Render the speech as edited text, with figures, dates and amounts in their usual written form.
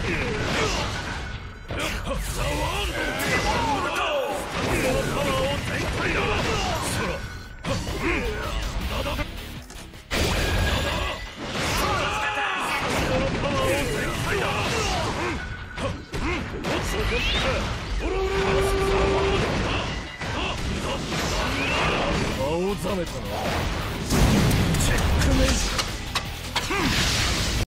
青ざめたな。チェックメイト。